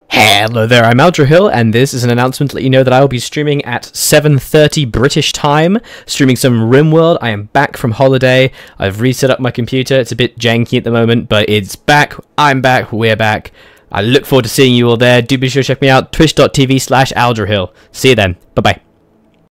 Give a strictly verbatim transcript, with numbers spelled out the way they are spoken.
Hello there, I'm Aldra Hill, and this is an announcement to let you know that I will be streaming at seven thirty British time, streaming some Rimworld. I am back from holiday. I've reset up my computer. It's a bit janky at the moment, but it's back. I'm back. We're back. I look forward to seeing you all there. Do be sure to check me out, twitch dot t v slash Aldra Hill. See you then. Bye-bye.